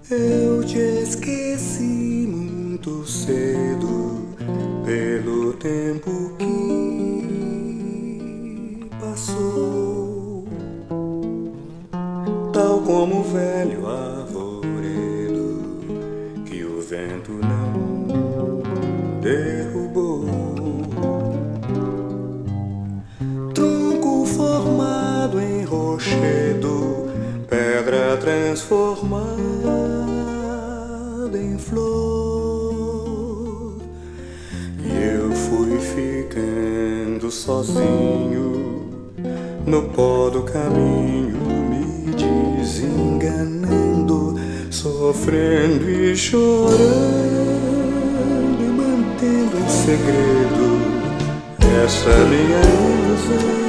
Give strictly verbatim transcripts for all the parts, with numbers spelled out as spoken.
Eu te esqueci muito cedo pelo tempo que passou, tal como o velho arvoredo que o vento não derrubou. Tronco formado em rochedo, pedra transformada em flor, e eu fui ficando sozinho no pó do caminho, me desenganando, sofrendo e chorando, e mantendo em segredo essa minha ilusão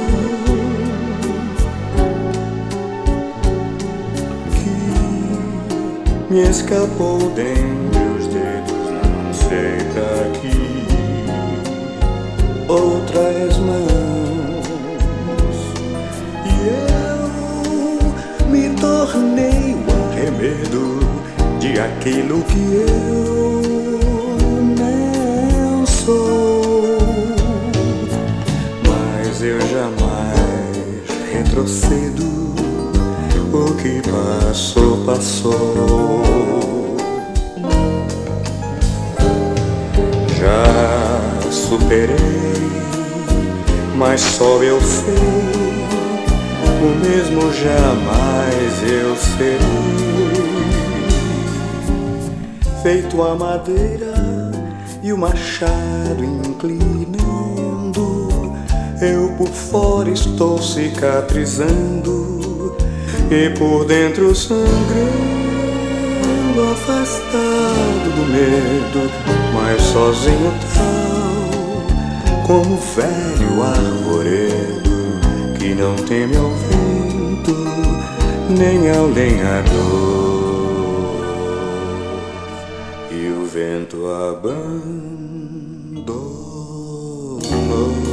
me escapou dentre os dedos, não sei pra que outras mãos, e eu me tornei o arremedo de aquilo que eu não sou. Mas eu jamais retrocedo, o que passou, passou. Já superei, mas só eu sei, o mesmo jamais eu serei. Feito a madeira e o machado inclinando, eu por fora estou cicatrizando, e por dentro sangrando, afastado do medo, mas sozinho tal como velho arvoredo que não teme ao vento nem ao lenhador, e o vento abandonou.